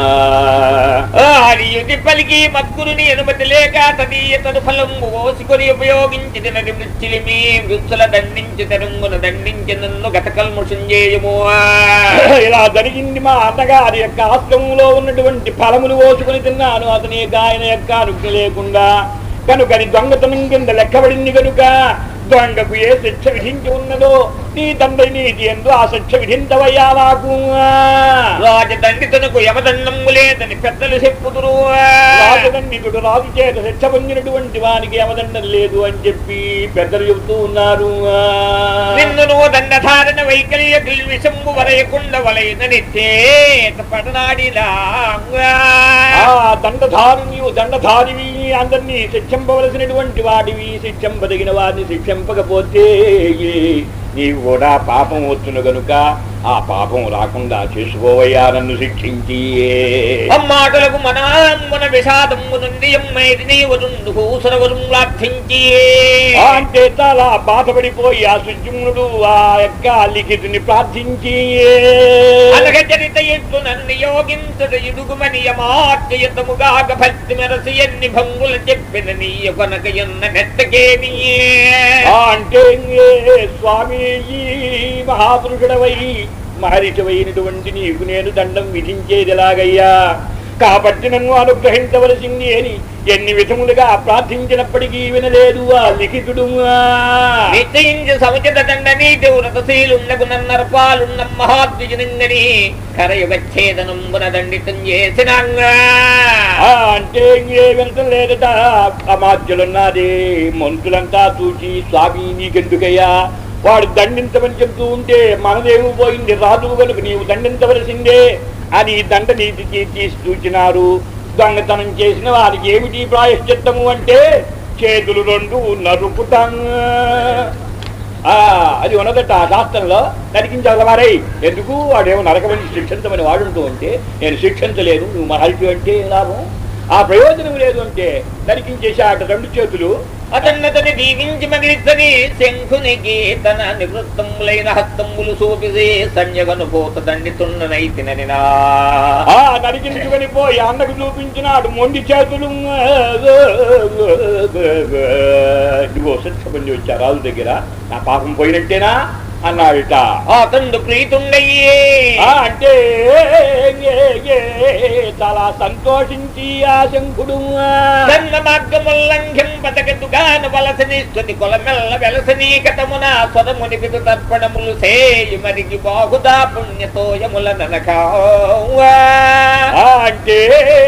పలికి మద్గురుని అనుమతి లేక తదీయ తడు ఫలము ఓసుకొని ఉపయోగించి నది మృత్యులిమి వృత్తుల దండించి తెరుంగున దండించి నన్ను గతకల్ముషం చేయము. ఇలా జరిగింది. మా అన్నగారి యొక్క ఆశ్రమంలో ఉన్నటువంటి ఫలములు ఓసుకొని తిన్నాను, అతని యొక్క ఆయన యొక్క అనుజ్ఞ లేకుండా కనుక అది దొంగతనం కింద లెక్కబడింది కనుక దొంగకు ఏ శిక్ష విధించి ఉన్నదో నీ తండ్రి నీతి ఎందు ఆ శిక్ష విధించవయ్యా నాకు. రాజదండితునకు యమదండము లేదని పెద్దలు చెప్పుదురు. రాజదండితుడు రాజు చేత శిక్ష పొందినటువంటి వానికి యమదండం లేదు అని చెప్పి పెద్దలు చెబుతూ ఉన్నారు. నిన్ను దండధారణ వైకల్య విషంబు వరయకుండ వలయననితే పడనాడిలా. దండధారు నీవు దండధారివి, అందరినీ శిక్షింపవలసినటువంటి వాడివి, శిక్షింపదగిన వాడిని శిక్షింపకపోతే నీవు కూడా పాపం వచ్చును గనుక ఆ పాపం రాకుండా చేసుకోవయ్యా నన్ను శిక్షించి. అమ్మాటలకు మన విషాదము నుండి ప్రార్థించి అంటే చాలా బాధపడిపోయి ఆ సుజ్జమునుడు ఆ యొక్క లిఖితుని ప్రార్థించి అనగచరిత ఎట్లు నన్ను యోగించట ఇడుగుమని యమాత్యతముగా భక్తి మెరసి ఎన్ని భంగులు చెప్పిన నీయ కొనక ఎన్న నెట్టకేమి. అంటే స్వామి మహాపురుషుడవై మహర్షివైనటువంటి నీకు నేను దండం విధించేది ఎలాగయ్యా, కాబట్టి నన్ను అనుగ్రహించవలసింది అని ఎన్ని విధములుగా ప్రార్థించినప్పటికీ వినలేదు ఆ లిఖితుడు. నిశ్చయించి సముచిత దండని దేవరతశీలున్నగు నన్నర్పాలున్న మహాద్విజనంగని కరయుగచ్ఛేదనంబున దండితం చేసిన. అంటే ఏ వినటం లేదట. అమాత్యులున్నది మంత్రులంతా చూసి స్వామి నీకెందుకయ్యా, వాడు దండించమని చెప్తూ ఉంటే మనదేమో పోయింది, రాదు కనుక నీవు దండించవలసిందే అని దండ నీతికి తీసి చూచినారు. దొంగతనం చేసిన వారికి ఏమిటి ప్రాయశ్చిత్తము అంటే చేతులు రెండు నరుకుతాం. అది ఉన్నదట ఆ శాస్త్రంలో. నరికించాలి వారై, ఎందుకు వాడేమో నరకమని శిక్షించమని వాడుంటూ ఉంటే నేను శిక్షించలేదు, నువ్వు మహర్షి అంటే లాభం, ఆ ప్రయోజనం లేదు అంటే నరికించేశాట రెండు చేతులు. అతన్నతని దీవించి మగిలితని శంఖునికి తన నివృత్తములైన హస్తములు చూపిసి సంజగనుభూత దండితున్ననైతినని నరికించుకొని పోయి అన్నకు చూపించినాడు మొండి చేతులు. ఇదిగో శిక్ష పొంది వచ్చా రాజు దగ్గర, నా పాపం పోయినట్టేనా అన్నాడట. అతడు ప్రీతుండయ్యే అంటే చాలా సంతోషించి ఆ శంకుడు తన్న మార్గముల్లంఘ్యం బతకతుగాన వలసని స్తుతి కొలమెల్ల వెలసనీ కతమున స్వరముని పితు తర్పణములు సేయి మరికి బాహుదా పుణ్యతోయముల ననక అంటే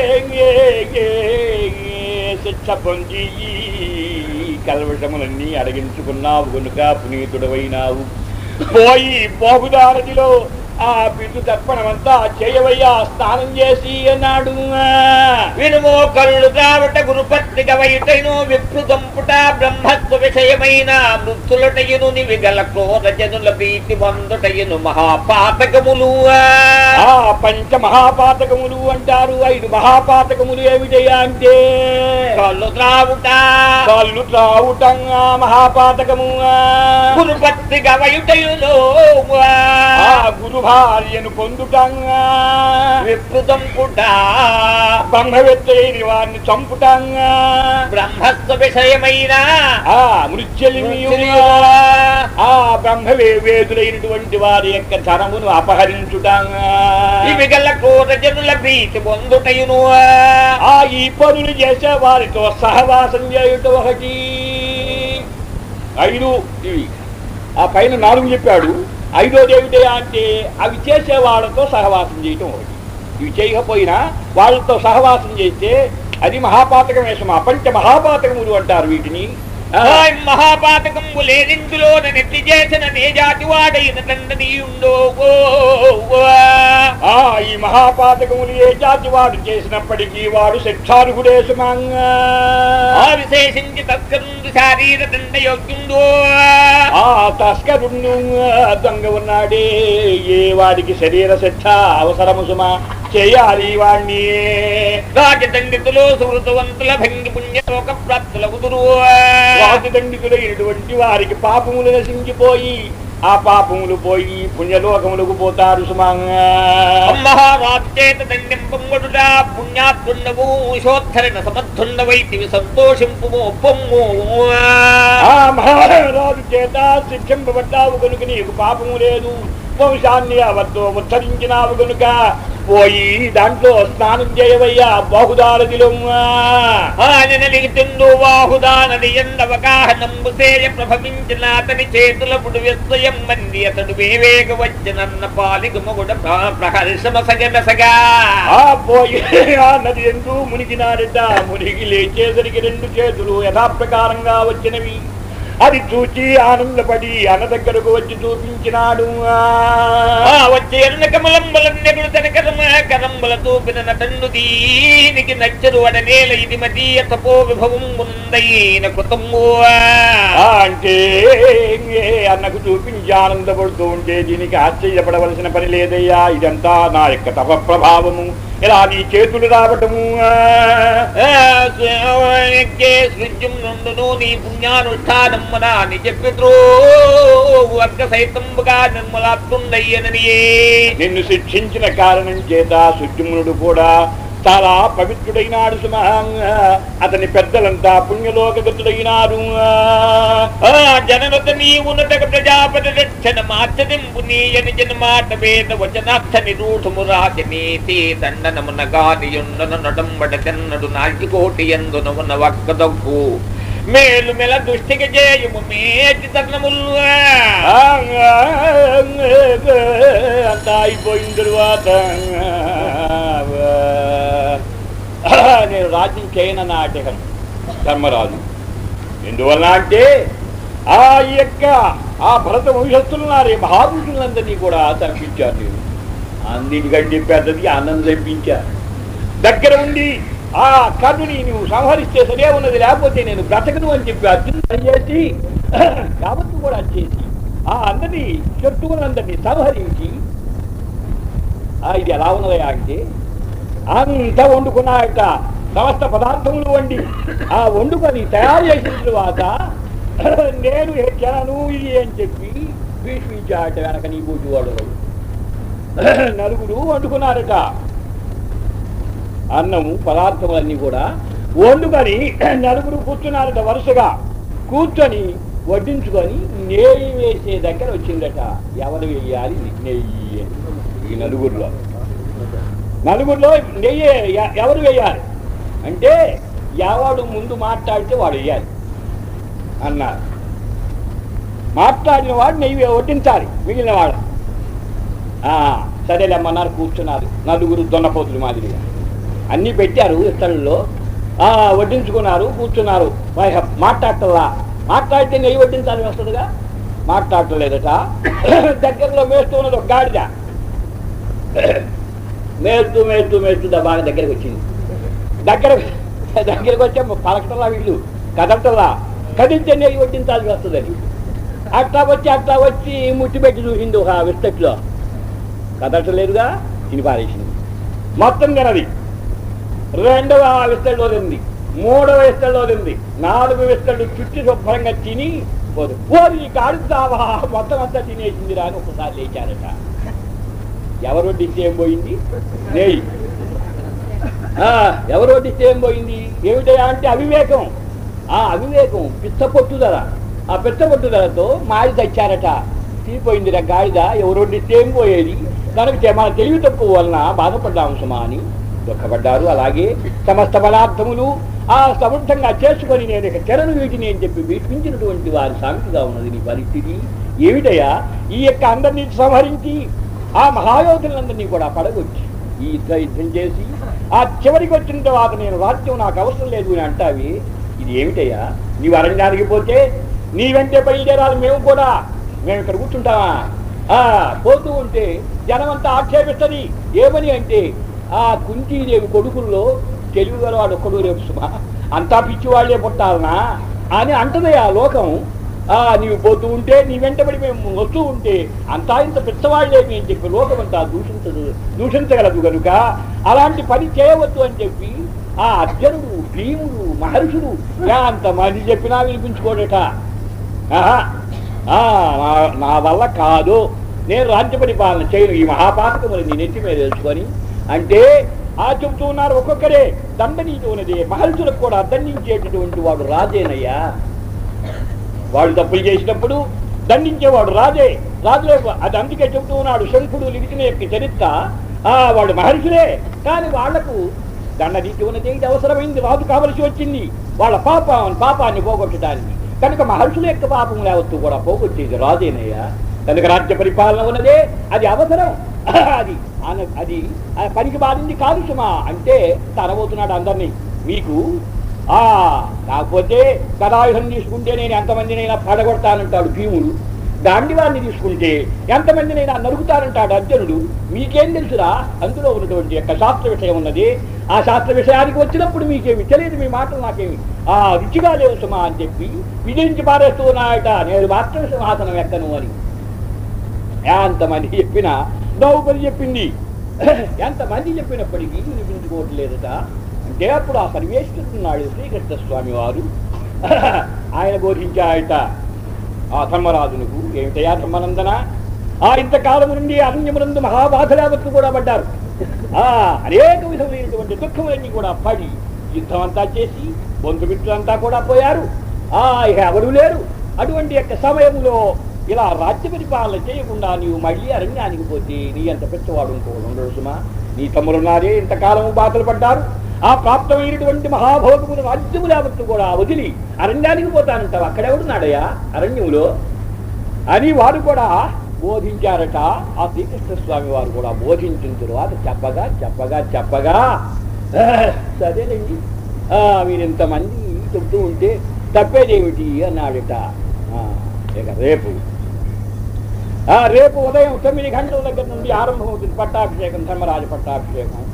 శిక్ష పొంది కల్వషములన్నీ అడిగించుకున్నావు కనుక పునీతుడవైనావు. పోయి బాహుదారదిలో ఆ పితృ తర్పణమంతా చేయవయ్యా, స్నానం చేసి అన్నాడు. వినుమో కళ్ళు రావట గురుపత్రిక వైటను విప్రుదంపుట బ్రహ్మత్వ విషయమైన మృత్యులటయును నివిగల క్రోధ జనుల ప్రీతి వందుటయును మహాపాతకములు. ఆ పంచ మహాపాతకములు అంటారు. ఐదు మహాపాతకములు ఏమిటయ్యా అంటే కళ్ళు త్రావుట కళ్ళు త్రావుటంగా మహాపాతకము, గురుపత్రిక వైటయును గురు భార్యను పొందుటంగా, విప్రుదంపుట బ్రహ్మవేత్తైన వారిని చంపుటంగా, బ్రహ్మత్వ విషయమైన ఆ మృత్యులిమియు ఆ బ్రహ్మవే వేదులైనటువంటి వారి యొక్క ధనమును అపహరించుటంగా, ఇవి గల క్రోధ జనుల ప్రీతి పొందుటయును ఆ ఈ పనులు చేసే వారితో సహవాసం చేయుట ఒకటి. ఐదు ఇవి ఆ పైన నాలుగు చెప్పాడు. ఐదోది ఏమిటయా అంటే అవి చేసే వాళ్ళతో సహవాసం చేయటం ఒకటి. ఇవి చేయకపోయినా వాళ్ళతో సహవాసం చేస్తే అది మహాపాతకం వేషం. అపంచ మహాపాతకములు అంటారు వీటిని. మహాపాతకము లేనిందులో నెట్టి చేసిన నే జాతి వాడైన తండ్రియుండో. ఆ ఈ మహాపాతకములు ఏ జాతి వాడు చేసినప్పటికీ వాడు శిక్షార్హుడే సుమంగా. ఆ విశేషించి తస్కరుండు శారీర దండ యోగ్యుండో. ఆ తస్కరుండు దొంగ ఉన్నాడే, ఏ వాడికి శరీర శిక్ష అవసరము సుమా, చేయాలి వాణ్ణి. రాజదండితులు సుహృతవంతుల భంగి పుణ్యలోక ప్రాప్తుల కుదురు. రాజదండితులైనటువంటి వారికి పాపములు నశించిపోయి ఆ పాపములు పోయి పుణ్యలోకములకు పోతారు సుమంగా. మహారాజు చేత దండింపంగుడుట పుణ్యాత్ముండవు శోద్ధరణ సమర్థుండవైతివి సంతోషింపు పొమ్ము. ఆ మహారాజు చేత శిక్షింపబడ్డావు కనుక నీకు పాపము లేదు, వంశాన్ని అవతో ఉద్ధరించినావు కనుక పోయి దాంట్లో స్నానం చేయవయ్యా బాహుదారదిలో. తిండు బాహుదానది ఎందవగాహనంబు సేయ ప్రభవించిన అతని చేతుల పుడు విస్వయం మంది అతడు వేవేగ వచ్చినన్న పాలిగు మొగుడ ప్రహర్షమసగనసగా. ఆ పోయి ఆ నది ఎందు మునిగినాడట. మునిగి లేచేసరికి రెండు చేతులు యథాప్రకారంగా వచ్చినవి. అది చూచి ఆనందపడి అన్న దగ్గరకు వచ్చి చూపించినాడు. వచ్చి ఎన్న కమలంబులన్నెగుడు తన కరమ కరంబుల తూపిన నటండు దీనికి నచ్చరు వడనేల ఇది మదీయ తపో విభవం ముందైన కృతము. అంటే అన్నకు చూపించి ఆనందపడుతూ ఉంటే దీనికి ఆశ్చర్యపడవలసిన పని లేదయ్యా, ఇదంతా నా యొక్క తప ప్రభావము, ఇలా నీ చేతులు రావటము. సృజ్యం నుండును నీ పుణ్యానుష్ఠానమ్మనా నిజ పితృ వర్గ సైతంబుగా నిర్మలాత్తుండయ్యనని. నిన్ను శిక్షించిన కారణం చేత సుజుమ్నుడు కూడా చాలా పవిత్రుడైనాడు సుమహంగా. అతని పెద్దలంతా పుణ్యలోకగతుడైనారు. జననత నీవునటక ప్రజాపతి రక్షణ మార్చదింపు నీయని జన్మాట వేద వచనార్థ నిరూఢము రాజనీతి దండనమున గానియుండను నడంబడ చెన్నడు నాటికోటి ఎందునమున వక్కదొక్కు మేలు మెల దుష్టికి చేయము మేటి తరుణములు. అంతా అయిపోయిన తరువాత నేను రాజ్యం చేయనన్న ఆటకం ధర్మరాజు. ఎందువల్ల అంటే ఆ యొక్క ఆ భరత వంశస్థులున్నారే మహాపురుషులందరినీ కూడా చంపించారు. నేను అన్నిటికంటే పెద్దది ఆనందం తెప్పించారు. దగ్గర ఉండి ఆ కర్ణుని నువ్వు సంహరిస్తే సరే ఉన్నది, లేకపోతే నేను బ్రతకను అని చెప్పి అర్జునుడు చేసి యావత్తు కూడా చేసి ఆ అందరినీ శత్రువులందరినీ సంహరించి ఇది ఎలా ఉన్నదా అంటే అంతా వండుకున్నాయట. సమస్త పదార్థములు వండి ఆ వండుకొని తయారు చేసిన తరువాత నేను ఎక్కాను ఇది అని చెప్పి భీష్మించాట. వెనక నీ బూటి వాడు నలుగురు వండుకున్నారట. అన్నము పదార్థములన్నీ కూడా వండుకొని నలుగురు కూర్చున్నారట. వరుసగా కూర్చొని వడ్డించుకొని నెయ్యి వేసే దగ్గర వచ్చిందట. ఎవరు వేయాలి నెయ్యి? ఈ నలుగురిలో నలుగురిలో నెయ్యి ఎవరు వేయాలి అంటే ఎవడు ముందు మాట్లాడితే వాడు వేయాలి అన్నారు. మాట్లాడిన వాడు నెయ్యి వడ్డించాలి, మిగిలిన వాడు సరేలేమన్నారు. కూర్చున్నారు నలుగురు దొన్నపోతులు మాదిరిగా. అన్నీ పెట్టారు ఇత్తడిలో, వడ్డించుకున్నారు, కూర్చున్నారు. మాట్లాడటల్లా, మాట్లాడితే నెయ్యి వడ్డించాలని వస్తుందిగా, మాట్లాడటలేదట. దగ్గరలో మేస్తూ ఉన్నది ఒక గాడిద. మేస్తూ మేస్తూ మేస్తూ బాగా దగ్గరకు వచ్చింది. దగ్గర దగ్గరకు వచ్చే పలకటల్లా వీళ్ళు కదలటల్లా, కదిలితే నెయ్యి వడ్డించాల్సి వస్తుందని అట్లా వచ్చి అట్లా వచ్చి ముట్టిపెట్టి చూసింది ఒక విస్తట్లో. కదలటలేదుగా, తిని పారేసింది. మొత్తం తినది. రెండవ విస్తల్లో తింది, మూడవ విస్తల్లో తింది, నాలుగు విస్తళ్ళు చుట్టి శుభ్రంగా తిని పోదు. పోది కాడుతావా మొత్తం అంతా తినేసింది రా అని ఒకసారి లేచారట. ఎవరు వడ్డిస్తే ఏం పోయింది? నెయ్యి. ఎవరు వడ్డిస్తే ఏం పోయింది? ఏమిటయా అంటే అవివేకం. ఆ అవివేకం పిచ్చ పొట్టుదల. ఆ పిచ్చ పొట్టుదలతో మాడి తెచ్చారట. తీపోయిందిరా గాడిద. ఎవరు వడ్డిస్తే ఏం పోయేది? కనుక మన తెలివి తక్కువ వలన బాధపడ్డాము సుమా అని దుఃఖపడ్డారు. అలాగే సమస్త పదార్థములు ఆ సమృద్ధంగా చేసుకొని నేను ఇక చెరను వీటిని అని చెప్పి భీష్మించినటువంటి వారి సామెతగా ఉన్నది నీ పరిస్థితి. ఏమిటయా ఈ యొక్క అందరినీ సంహరించి ఆ మహాయోధులందరినీ కూడా పడగొచ్చి ఈ యుద్ధ యుద్ధం చేసి ఆ చివరికి వచ్చిన తర్వాత నేను రాజ్యం నాకు అవసరం లేదు అని అంటావి. ఇది ఏమిటయ్యా? నీవు అరణ్యానికి పోతే నీ వెంటే బయలుదేరాలి, మేము కూడా మేము ఇక్కడ కూర్చుంటామా? పోతూ ఉంటే జనమంతా ఆక్షేపిస్తుంది. ఏమని అంటే ఆ కుంతీదేవి కొడుకుల్లో తెలివి గలవాడు ఒక్కడు రేపు సుమా, అంతా పిచ్చివాళ్లే పుట్టాలనా అని అంటదే ఆ లోకం. నీవు పోతూ ఉంటే నీ వెంటబడి మేము వస్తూ ఉంటే అంతా ఇంత పిచ్చవాళ్లేమి అని చెప్పి లోకమంతా దూషించదు దూషించగలదు కనుక అలాంటి పని చేయవద్దు అని చెప్పి ఆ అర్జునుడు, భీముడు, మహర్షులు అంతమంది చెప్పినా వినిపించుకోడట. నా వల్ల కాదు, నేను రాజ్య పరిపాలన చేయను, ఈ మహాపాతకములు నీ నెత్తి మీద తెలుసుకొని అంటే ఆ చెబుతూ ఉన్నారు. ఒక్కొక్కరే దండనీతి ఉన్నది. మహర్షులకు కూడా దండించేటటువంటి వాడు రాజేనయ్యా. వాడు తప్పులు చేసినప్పుడు దండించేవాడు రాజే. రాజులే అది అందుకే చెబుతూ ఉన్నాడు శంఖుడు లిఖిన యొక్క చరిత్ర. ఆ వాడు మహర్షులే, కానీ వాళ్లకు దండనీతి ఉన్నది. ఇది అవసరమైంది, రాజు కావలసి వచ్చింది వాళ్ళ పాపం పాపాన్ని పోగొట్టడానికి. కనుక మహర్షుల యొక్క పాపం లేవత్తు కూడా పోగొట్టేది రాజేనయ్యా. కనుక రాజ్య పరిపాలన ఉన్నదే, అది అవసరం. అది అది పనికి బాధింది కాదు సుమా అంటే తరబోతున్నాడు అందరినీ. మీకు ఆ కాకపోతే గదాయుధం తీసుకుంటే నేను ఎంతమందినైనా పడగొడతానంటాడు భీముడు. దాండి వారిని తీసుకుంటే ఎంతమందినైనా నరుకుతానంటాడు అర్జునుడు. మీకేం తెలుసురా అందులో ఉన్నటువంటి యొక్క శాస్త్ర విషయం ఉన్నది. ఆ శాస్త్ర విషయానికి వచ్చినప్పుడు మీకేమి తెలియదు, మీ మాటలు నాకేమి ఆ రుచిగా లేవు సుమా అని చెప్పి విధించి పారేస్తూ ఉన్నాయట. నేను మాత్రం సింహాసనం ఎక్కను అని ఎంతమంది చెప్పినా ద్రౌపది చెప్పింది. ఎంతమంది చెప్పినప్పటికీ వినిపించుకోవట్లేదట. అంటే అప్పుడు ఆ సర్వేశ్వరున్నాడు శ్రీకృష్ణ స్వామి వారు ఆయన బోధించాయట ఆ ధర్మరాజునకు. ఏమిటయా ధర్మనందన, ఆ ఇంతకాలం నుండి అరణ్యమునందు మహాబాధలేవత్తు కూడా పడ్డారు. ఆ అనేక విధములైనటువంటి దుఃఖములన్నీ కూడా పడి యుద్ధం అంతా చేసి బంధుమిత్రులంతా కూడా పోయారు. ఆ ఇక ఎవరు లేరు. అటువంటి యొక్క సమయంలో ఇలా రాజ్య పరిపాలన చేయకుండా నీవు మళ్ళీ అరణ్యానికి పోతే నీ అంత పెద్దవాడు ఇంకోడు ఉండడు సుమా. నీ తమ్ములున్నారే ఇంతకాలము బాధలు పడ్డారు. ఆ ప్రాప్తమైనటువంటి మహాభోగములు రాజ్యము లేవత్తు కూడా వదిలి అరణ్యానికి పోతానంటావు, అక్కడెవడున్నాడయా అరణ్యములో అని వారు కూడా బోధించారట. ఆ శ్రీకృష్ణ స్వామి వారు కూడా బోధించిన తరువాత చెప్పగా చెప్పగా చెప్పగా సరేనండి మీరు ఇంతమంది చెప్తూ ఉంటే తప్పేదేమిటి అన్నాడట. ఇక రేపు రేపు ఉదయం తొమ్మిది గంటల దగ్గర నుండి ఆరంభమవుతుంది పట్టాభిషేకం, ధర్మరాజు పట్టాభిషేకం.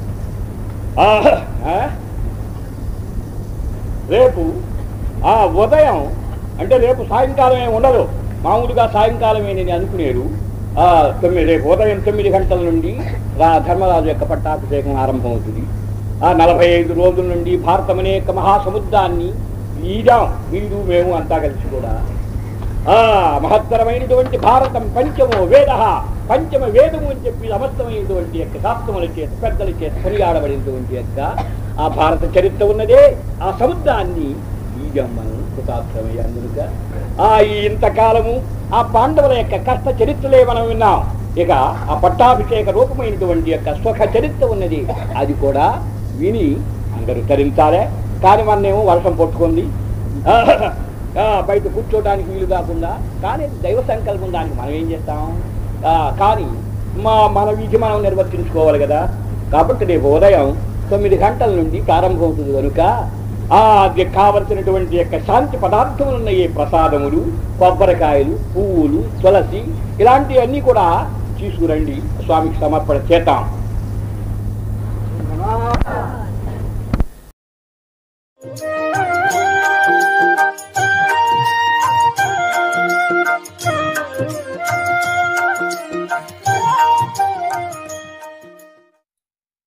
రేపు ఆ ఉదయం అంటే రేపు సాయంకాలం ఏమి ఉండదు, మామూలుగా సాయంకాలమే నేను అనుకునేరు. తొమ్మిది రేపు ఉదయం తొమ్మిది గంటల నుండి రా ధర్మరాజు యొక్క పట్టాభిషేకం ఆరంభమవుతుంది. ఆ నలభై ఐదు రోజుల నుండి భారతం అనే యొక్క మహాసముద్రాన్ని ఈదాం వీడు మేము అంతా కలిసి కూడా. ఆ మహత్తరమైనటువంటి భారతం పంచమో వేద, పంచమ వేదము అని చెప్పి సమస్తమైనటువంటి యొక్క శాస్త్రముల చేత పెద్దల చేత కొనియాడబడినటువంటి యొక్క ఆ భారత చరిత్ర ఉన్నదే. ఆ సముద్రాన్ని ఈదాం మనం కృతార్థమయ్యాను కనుక ఆ ఈ ఇంతకాలము ఆ పాండవుల యొక్క కష్ట చరిత్రలే మనం విన్నాం. ఇక ఆ పట్టాభిషేక రూపమైనటువంటి యొక్క సుఖ చరిత్ర ఉన్నది, అది కూడా విని అందరూ తరించాలే. కానీ మనమేమో వర్షం పట్టుకుంది బయట కూర్చోడానికి వీలు కాకుండా, కానీ దైవ సంకల్పం దానికి మనం ఏం చేస్తాం? కానీ మా మన విధి మనం నిర్వర్తించుకోవాలి కదా. కాబట్టి రేపు ఉదయం తొమ్మిది గంటల నుండి ప్రారంభమవుతుంది కనుక ఆ కావలసినటువంటి యొక్క శాంతి పదార్థములు ఉన్న ఈ ప్రసాదములు, కొబ్బరికాయలు, పువ్వులు, తులసి ఇలాంటివన్నీ కూడా తీసుకురండి, స్వామికి సమర్పణ చేద్దాం.